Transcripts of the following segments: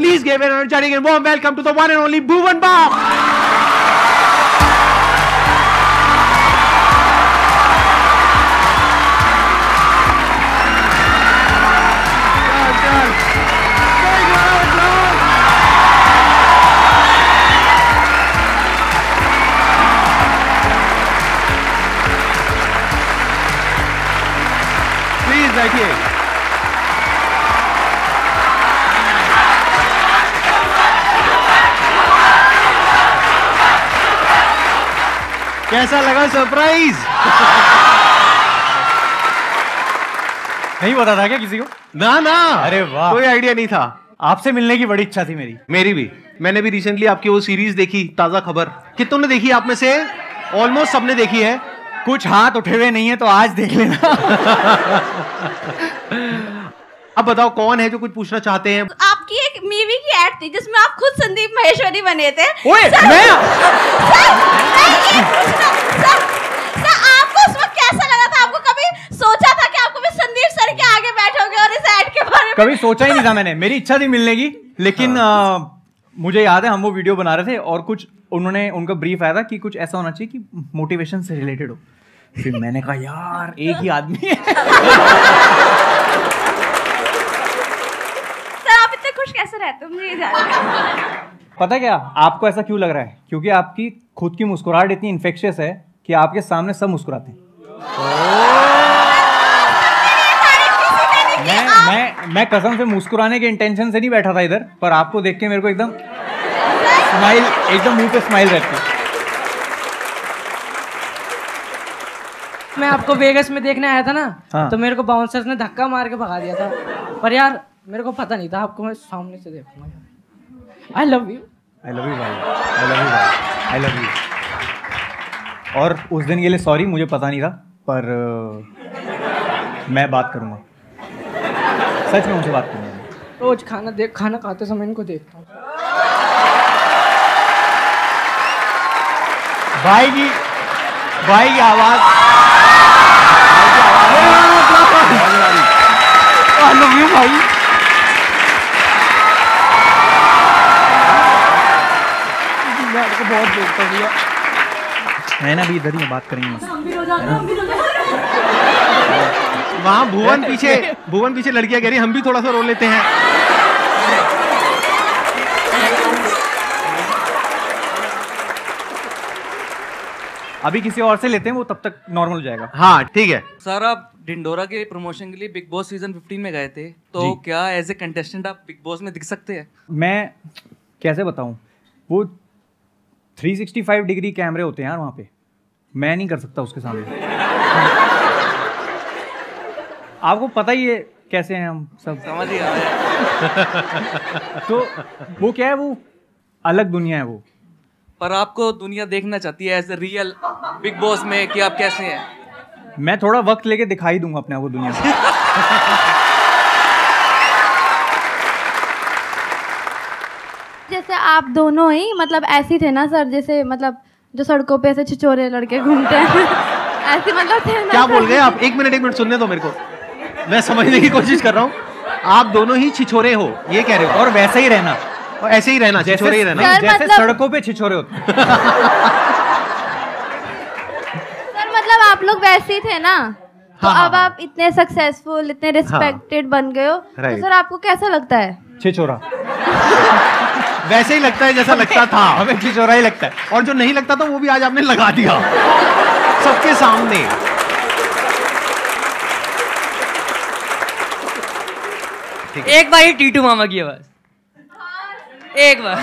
Please give an energetic and warm welcome to the one and only Bhuvan Bam. Please बैठिए। कैसा लगा surprise? नहीं पता था क्या किसी को? ना ना, अरे वाह, कोई आइडिया नहीं था। आपसे मिलने की बड़ी इच्छा थी मेरी। मेरी भी। मैंने भी रिसेंटली आपकी वो सीरीज देखी, ताजा खबर। कितनों ने देखी आप में से? ऑलमोस्ट सबने देखी है। कुछ हाथ उठे हुए नहीं है तो आज देख लेना। अब बताओ कौन है जो कुछ पूछना चाहते हैं? आपकी एक मूवी की एड थी जिसमें आप खुद संदीप माहेश्वरी बने थे। ओए, मैं सर, आपको उस वक्त कैसा लगा था? आपको कभी सोचा था कि आपको भी संदीप सर के आगे बैठोगे और इस एड के बारे में? कभी सोचा ही नहीं था मैंने। मेरी इच्छा थी मिलने की, लेकिन मुझे याद है हम वो वीडियो बना रहे थे और कुछ उनका ब्रीफ आया था कि कुछ ऐसा होना चाहिए कि मोटिवेशन से रिलेटेड हो। फिर मैंने कहा यार एक ही आदमी है। सर आप इतने खुश कैसे रहते हो? मुझे ये जानना है। पता क्या आपको ऐसा क्यों लग रहा है? क्योंकि आपकी खुद की मुस्कुराहट इतनी इन्फेक्शियस है कि आपके सामने सब मुस्कुराते हैं। मैं कसम से मुस्कुराने के इंटेंशन से नहीं बैठा था इधर, पर आपको देख के मेरे को एकदम स्माइल, एकदम मुंह पे स्माइल रहती है। मैं आपको वेगस में देखने आया था ना, हाँ। तो मेरे को बाउंसर्स ने धक्का मार के भगा दिया था, पर यार मेरे को पता नहीं था आपको मैं सामने से देखूंगा। I love you. I love you भाई, आई लव यू भाई, आई लव यू। और उस दिन के लिए सॉरी, मुझे पता नहीं था, पर मैं बात करूंगा, सच में उनसे बात करूंगा। रोज खाना खाते समय इनको देखता हूँ। भाई की आवाज, आई लव यू भाई। मैं बहुत देखता हूँ। मैं ना भी इधर ही बात करेंगे। वहां भुवन पीछे लड़कियां कह रही हम भी थोड़ा सा रो लेते हैं। अभी किसी और से लेते हैं, वो तब तक नॉर्मल हो जाएगा। हाँ ठीक है। सर आप ढिंडोरा के प्रमोशन के लिए बिग बॉस सीजन 15 में गए थे, तो क्या एज ए कंटेस्टेंट आप बिग बॉस में दिख सकते हैं? मैं कैसे बताऊं, वो 365 डिग्री कैमरे होते हैं यार वहाँ पे, मैं नहीं कर सकता उसके सामने। आपको पता ही है कैसे हैं हम सब, समझ ही आ रहा है। तो वो क्या है, वो अलग दुनिया है वो। पर आपको दुनिया देखना चाहती है as a real Bigg Boss में कि आप कैसे हैं? मैं थोड़ा वक्त लेके दिखाई दूंगा अपने आप को दुनिया से। जैसे आप दोनों ही मतलब ऐसे थे ना सर, जैसे मतलब जो सड़कों पे ऐसे छिछोरे लड़के घूमते हैं। ऐसे मतलब थे ना। क्या बोल गए आप? एक मिनट सुनने दो मेरे को, मैं समझने की कोशिश कर रहा हूँ। आप दोनों ही छिछोरे हो ये कह रहे हो? और वैसे ही रहना, और ऐसे ही रहना, छिछोरे ही रहना। सर, जैसे मतलब- सड़कों पे छिछोरे होते हैं। सर मतलब आप लोग वैसे ही थे ना, तो हाँ, अब आप इतने सक्सेसफुल, इतने रिस्पेक्टेड बन गए हो, तो Right. सर आपको कैसा लगता है? छिछोरा। वैसे ही लगता है जैसा लगता था। हमें छिछोरा ही लगता है। और जो नहीं लगता था वो भी आज आपने लगा दिया सबके सामने। एक बार ही टीटू मामा की आवाज, एक बार।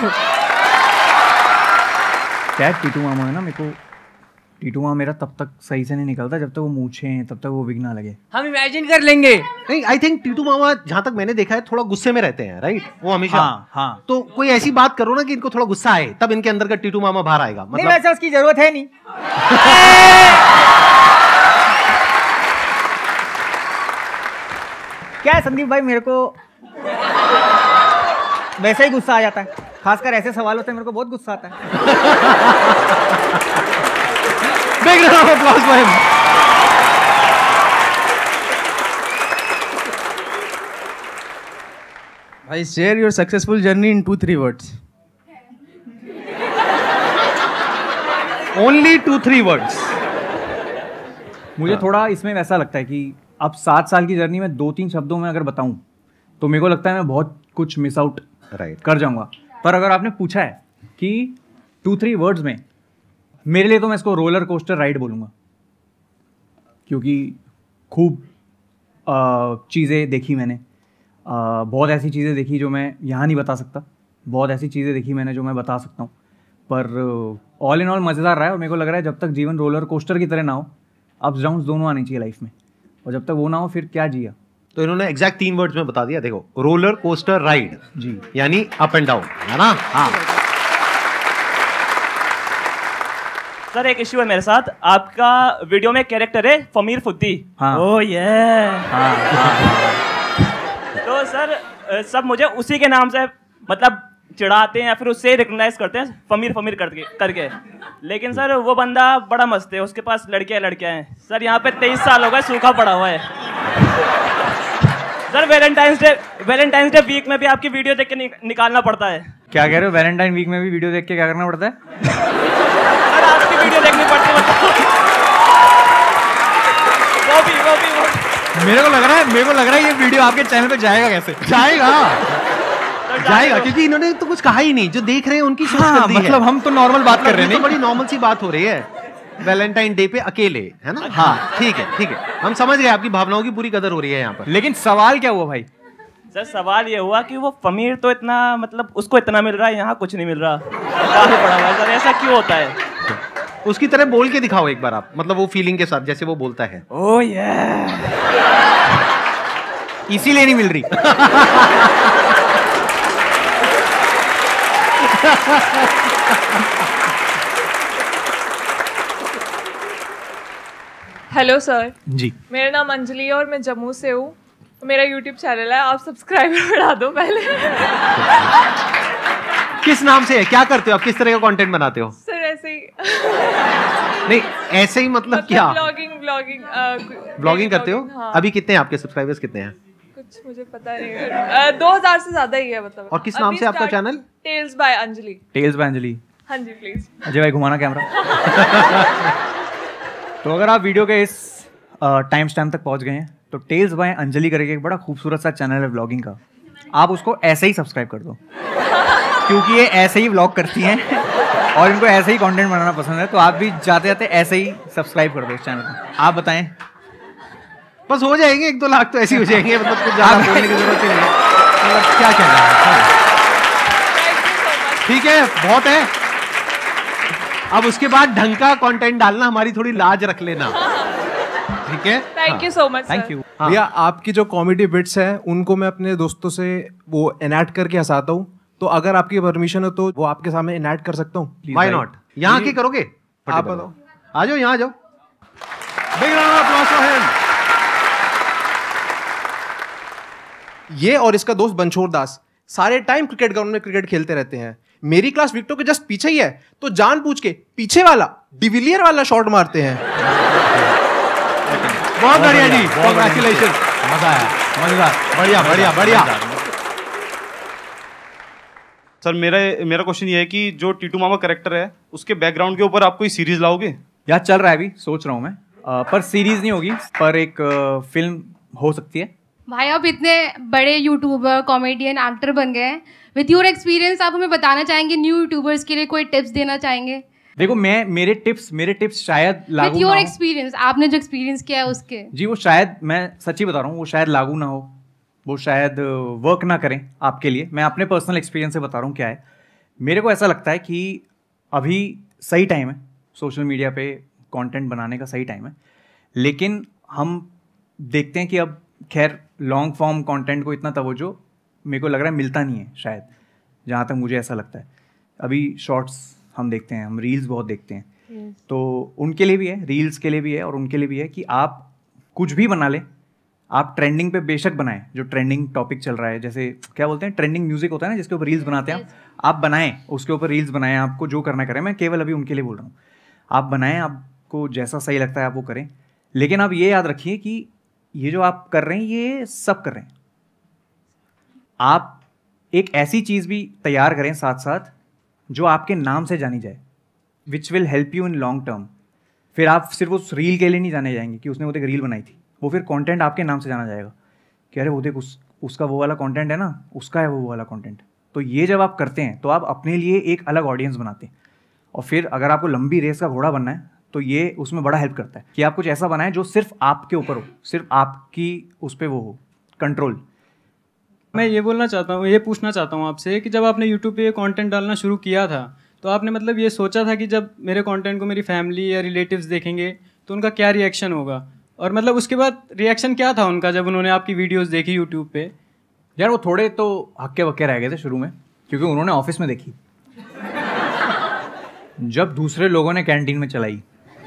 क्या टीटू मामा है ना, मेरे को टीटू मामा मेरा तब तक सही से नहीं निकलता जब तक वो मूछे हैं, तब तक वो विग ना लगे। हम इमेजिन कर लेंगे। नहीं, आई थिंक टीटू मामा जहां तक मैंने देखा है थोड़ा गुस्से में रहते हैं, राइट? वो हमेशा। हाँ। तो कोई ऐसी बात करो ना कि इनको थोड़ा गुस्सा आए, तब इनके अंदर का टीटू मामा बाहर आएगा। नहीं, मतलब वैसे उसकी जरूरत है नहीं। क्या है संदीप भाई, मेरे को वैसे ही गुस्सा आ जाता है, खासकर ऐसे सवाल होते हैं, मेरे को बहुत गुस्सा आता है। Big round of applause for him. भाई share your successful journey in 2-3 words. Only 2-3 words. मुझे थोड़ा इसमें वैसा लगता है कि अब 7 साल की जर्नी में 2-3 शब्दों में अगर बताऊं तो मेरे को लगता है मैं बहुत कुछ मिस आउट कर जाऊंगा। पर अगर आपने पूछा है कि 2-3 वर्ड्स में, मेरे लिए तो मैं इसको रोलर कोस्टर राइड बोलूँगा, क्योंकि खूब चीज़ें देखी मैंने, बहुत ऐसी चीज़ें देखी जो मैं यहाँ नहीं बता सकता, बहुत ऐसी चीज़ें देखी मैंने जो मैं बता सकता हूँ। पर ऑल इन ऑल मज़ेदार रहा है और मेरे को लग रहा है जब तक जीवन रोलर कोस्टर की तरह ना हो, अप्स डाउन्स दोनों आनी चाहिए लाइफ में, और जब तक वो ना हो फिर क्या जिया। तो इन्होंने एग्जैक्ट 3 वर्ड्स में बता दिया। देखो, रोलर कोस्टर राइड जी, यानी अप एंड डाउन, है ना? हाँ सर एक इश्यू है मेरे साथ, आपका वीडियो में कैरेक्टर है फमीर फुद्दी। हाँ। ओह ये तो सर सब मुझे उसी के नाम से मतलब चिढ़ाते हैं या फिर उससे रिकॉग्नाइज करते हैं फमीर फमीर करके। लेकिन सर वो बंदा बड़ा मस्त है, उसके पास लड़कियां हैं। सर यहाँ पे 23 साल हो गए, सूखा पड़ा हुआ है। सर वैलेंटाइंस डे वीक में भी आपकी वीडियो देख के निकालना पड़ता है। क्या कह रहे हो? वैलेंटाइन वीक में भी वीडियो देख के क्या करना पड़ता है? सर आपकी वीडियो देखनी पड़ती है वो भी। मेरे को लग रहा है ये वीडियो आपके चैनल पे जाएगा कैसे? जाएगा क्योंकि इन्होंने तो कुछ कहा ही नहीं, जो देख रहे हैं उनकी सोच कर दी है। मतलब हम तो नॉर्मल बात कर रहे हैं, तो बड़ी नॉर्मल सी बात हो रही है वैलेंटाइन डे पे अकेले, है ना? हाँ ठीक है, हम समझ गए, आपकी भावनाओं की पूरी कदर हो रही है यहाँ पर। लेकिन सवाल क्या हुआ भाई? सर सवाल ये हुआ कि वो फमीर तो इतना मतलब उसको इतना मिल रहा है, यहाँ कुछ नहीं मिल रहा, काफी पड़ा हुआ है। सर ऐसा क्यों होता है? उसकी तरह बोल के दिखाओ एक बार आप, मतलब वो फीलिंग के साथ जैसे वो बोलता है। ओह ये इसीलिए नहीं मिल रही। हेलो सर जी, मेरा नाम अंजलि है और मैं जम्मू से हूँ। मेरा यूट्यूब चैनल है, आप सब्सक्राइबर बढ़ा दो पहले। किस नाम से है? क्या करते हो आप? किस तरह का कंटेंट बनाते हो? सर ऐसे ही नहीं ऐसे ही मतलब क्या? ब्लॉगिंग करते हो? हाँ। अभी कितने हैं आपके सब्सक्राइबर्स, कितने हैं? कुछ मुझे पता नहीं, 2000 से ज्यादा ही है मतलब। और किस नाम से आपका channel? Tales by Anjali. Tales by Anjali. हाँ जी प्लीज। अजय भाई घुमाना कैमरा। तो अगर आप वीडियो के इस टाइम स्टैम्प तक पहुंच गए हैं तो टेल्स बाय अंजलि करके एक बड़ा खूबसूरत सा चैनल है व्लॉगिंग का, आप उसको ऐसे ही सब्सक्राइब कर दो, क्योंकि ये ऐसे ही व्लॉग करती हैं और इनको ऐसे ही कंटेंट बनाना पसंद है। तो आप भी जाते जाते ऐसे ही सब्सक्राइब कर दो इस चैनल को। आप बताएं। बस हो जाएंगे 1-2 लाख तो ऐसे ही हो जाएंगे, मतलब कुछ ज़्यादा बोलने की जरूरत ही नहीं है। मतलब क्या कहना है? ठीक है, बहुत है। अब उसके बाद ढंग का कंटेंट डालना, हमारी थोड़ी लाज रख लेना, ठीक है? Thank you so much. Thank you. भैया आपकी जो कॉमेडी बिट्स हैं उनको मैं अपने दोस्तों से वो एनैक्ट करके हंसाता हूँ, तो अगर आपकी परमिशन हो तो वो आपके सामने एनैक्ट कर सकता हूँ? Why not? यहाँ की करोगे? आप बताओ। आ जाओ, यहाँ आ जाओ। Big round of applause for him. ये और इसका दोस्त बनछोड़ दास सारे टाइम क्रिकेट ग्राउंड में क्रिकेट खेलते रहते हैं। मेरी क्लास विकेटों के जस्ट पीछे ही है, तो जानबूझ के पीछे वाला डिविलियर वाला शॉट मारते हैं। बहुत बढ़िया जी, कांग्रेचुलेशन, मजा आया, मजेदार, बढ़िया। सर मेरा क्वेश्चन ये है कि जो टीटू मामा कैरेक्टर है उसके बैकग्राउंड के ऊपर आप कोई सीरीज लाओगे? यार चल रहा है, अभी सोच रहा हूँ मैं, पर सीरीज नहीं होगी, पर एक फिल्म हो सकती है। भाई आप इतने बड़े यूट्यूबर, कॉमेडियन, एक्टर बन गए हैं, विथ योर एक्सपीरियंस आप हमें बताना चाहेंगे न्यू यूट्यूबर्स के लिए कोई टिप्स देना चाहेंगे? देखो मेरे टिप्स शायद लागू विथ ना योर हो। एक्सपीरियंस, आपने जो एक्सपीरियंस किया है उसके। जी वो शायद, मैं सच्ची बता रहा हूँ, वो शायद लागू ना हो, वो शायद वर्क ना करें आपके लिए। मैं अपने पर्सनल एक्सपीरियंस से बता रहा हूँ क्या है। मेरे को ऐसा लगता है कि अभी सही टाइम है सोशल मीडिया पे कंटेंट बनाने का, सही टाइम है, लेकिन हम देखते हैं कि अब खैर लॉन्ग फॉर्म कंटेंट को इतना तवज्जो मेरे को लग रहा है मिलता नहीं है शायद, जहाँ तक मुझे ऐसा लगता है। अभी शॉर्ट्स हम देखते हैं, हम रील्स बहुत देखते हैं, तो उनके लिए भी है, रील्स के लिए भी है और उनके लिए भी है कि आप कुछ भी बना लें, आप ट्रेंडिंग पे बेशक बनाएं, जो ट्रेंडिंग टॉपिक चल रहा है, जैसे क्या बोलते हैं ट्रेंडिंग म्यूजिक होता है ना, जिसके ऊपर रील्स बनाते हैं आप बनाएं, उसके ऊपर रील्स बनाएं, आपको जो करना करें। मैं केवल अभी उनके लिए बोल रहा हूँ, आप बनाएं, आपको जैसा सही लगता है आप वो करें, लेकिन आप ये याद रखिए कि ये जो आप कर रहे हैं ये सब कर रहे हैं, आप एक ऐसी चीज़ भी तैयार करें साथ साथ जो आपके नाम से जानी जाए, which will help you in long term. फिर आप सिर्फ उस रील के लिए नहीं जाने जाएंगे कि उसने वो एक रील बनाई थी, वो फिर कंटेंट आपके नाम से जाना जाएगा कि अरे वो देख उसका वो वाला कंटेंट है ना, उसका है वो वाला कंटेंट। तो ये जब आप करते हैं तो आप अपने लिए एक अलग ऑडियंस बनाते हैं। और फिर अगर आपको लंबी रेस का घोड़ा बनना है तो ये उसमें बड़ा हेल्प करता है कि आप कुछ ऐसा बनाएं जो सिर्फ आपके ऊपर हो, सिर्फ आपकी उस पर वो हो कंट्रोल। मैं ये बोलना चाहता हूँ, ये पूछना चाहता हूँ आपसे कि जब आपने यूट्यूब पे ये कंटेंट डालना शुरू किया था तो आपने मतलब ये सोचा था कि जब मेरे कंटेंट को मेरी फैमिली या रिलेटिव्स देखेंगे तो उनका क्या रिएक्शन होगा, और मतलब उसके बाद रिएक्शन क्या था उनका जब उन्होंने आपकी वीडियोस देखी यूट्यूब पे? यार वो थोड़े तो हक्के बक्के रह गए थे शुरू में, क्योंकि उन्होंने ऑफिस में देखी। जब दूसरे लोगों ने कैंटीन में चलाई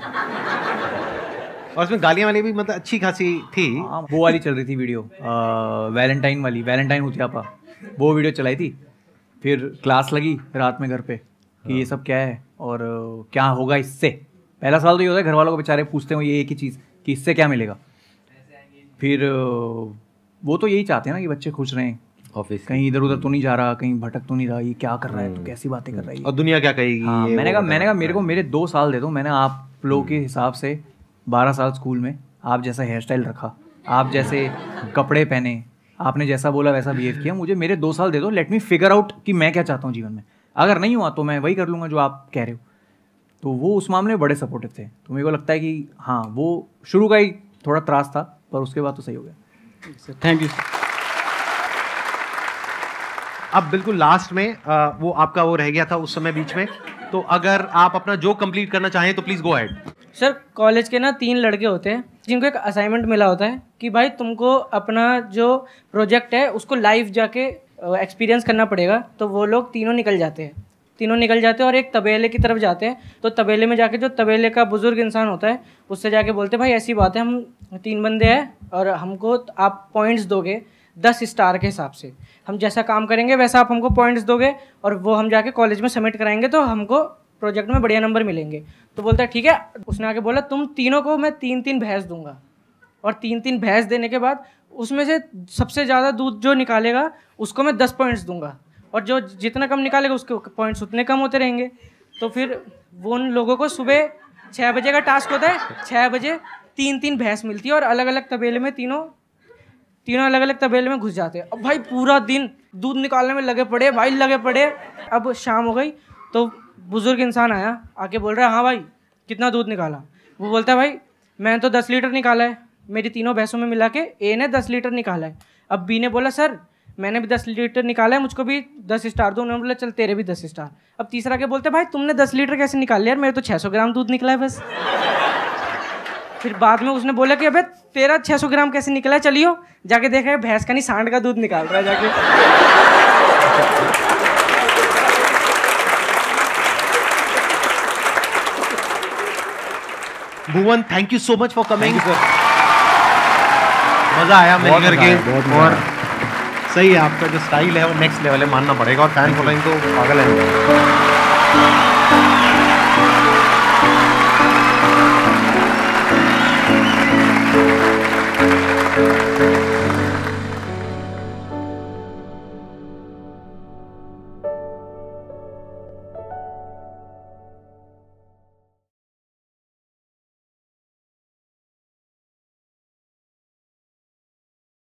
और उसमें गालियां वाली भी मतलब अच्छी खासी थी। वो वाली चल रही थी वीडियो, वैलेंटाइन वाली, वैलेंटाइन हुतियापा, वो वीडियो चलाई थी। फिर क्लास लगी रात में घर पे कि ये सब क्या है और क्या होगा इससे। पहला सवाल तो ये होता है, घर वालों को बेचारे पूछते हो ये एक ही चीज़ कि इससे क्या मिलेगा। फिर वो तो यही चाहते हैं ना कि बच्चे खुश रहें, ऑफिस कहीं इधर उधर तो नहीं जा रहा, कहीं भटक तो नहीं रहा, ये क्या कर रहा है, तो कैसी बातें कर रहा है और दुनिया क्या कहेगी। हाँ, मैंने कहा मेरे को मेरे 2 साल दे दो। मैंने आप लोगों के हिसाब से 12 साल स्कूल में आप जैसा हेयर स्टाइल रखा, आप जैसे कपड़े पहने, आपने जैसा बोला वैसा बिहेव किया, मुझे मेरे 2 साल दे दो। लेट मी फिगर आउट कि मैं क्या चाहता हूँ जीवन में। अगर नहीं हुआ तो मैं वही कर लूँगा जो आप कह रहे हो। तो वो उस मामले में बड़े सपोर्टिव थे। तो मेरे को लगता है कि हाँ, वो शुरू का ही थोड़ा त्रास था पर उसके बाद तो सही हो गया। Thank you. अब बिल्कुल लास्ट में वो आपका वो रह गया था उस समय बीच में, तो अगर आप अपना जो कंप्लीट करना चाहें तो please go ahead. Sir college के ना 3 लड़के होते हैं जिनको एक असाइनमेंट मिला होता है कि भाई तुमको अपना जो प्रोजेक्ट है उसको लाइव जाके एक्सपीरियंस करना पड़ेगा। तो वो लोग तीनों निकल जाते हैं और एक तबेले की तरफ जाते हैं। तो तबेले में जाके जो तबेले का बुजुर्ग इंसान होता है उससे जाके बोलते हैं भाई ऐसी बात है, हम 3 बंदे हैं और हमको आप पॉइंट्स दोगे 10 स्टार के हिसाब से, हम जैसा काम करेंगे वैसा आप हमको पॉइंट्स दोगे और वो हम जाके कॉलेज में सबमिट कराएंगे तो हमको प्रोजेक्ट में बढ़िया नंबर मिलेंगे। तो बोलता है ठीक है। उसने आके बोला तुम तीनों को मैं 3-3 भैंस दूंगा और 3-3 भैंस देने के बाद उसमें से सबसे ज़्यादा दूध जो निकालेगा उसको मैं 10 पॉइंट्स दूंगा और जो जितना कम निकालेगा उसके पॉइंट्स उतने कम होते रहेंगे। तो फिर वो उन लोगों को सुबह 6 बजे का टास्क होता है, 6 बजे 3-3 भैंस मिलती है और अलग अलग तबेले में तीनों अलग अलग तबेले में घुस जाते हैं। अब भाई पूरा दिन दूध निकालने में लगे पड़े। अब शाम हो गई तो बुजुर्ग इंसान आया, आके बोल रहा है हाँ भाई कितना दूध निकाला। वो बोलता है भाई मैंने तो 10 लीटर निकाला है, मेरी तीनों भैंसों में मिला के ए ने 10 लीटर निकाला है। अब बी ने बोला सर मैंने भी 10 लीटर निकाला है, मुझको भी 10 स्टार दो। उन्होंने बोला चल तेरे भी 10 स्टार। अब तीसरा के बोलते भाई तुमने 10 लीटर कैसे निकाल लिया यार, मेरे तो 600 ग्राम दूध निकला है बस। फिर बाद में उसने बोला कि अबे तेरा 600 ग्राम कैसे निकला है, चलियो जाके देखा है भैंस का नहीं सांड का दूध निकाल रहा है जाके। Bhuvan thank you so much for coming. मजा आया मिल करके और सही है, आपका जो स्टाइल है वो नेक्स्ट लेवल है, मानना पड़ेगा। और फैन फॉलोइंग तो पागल है।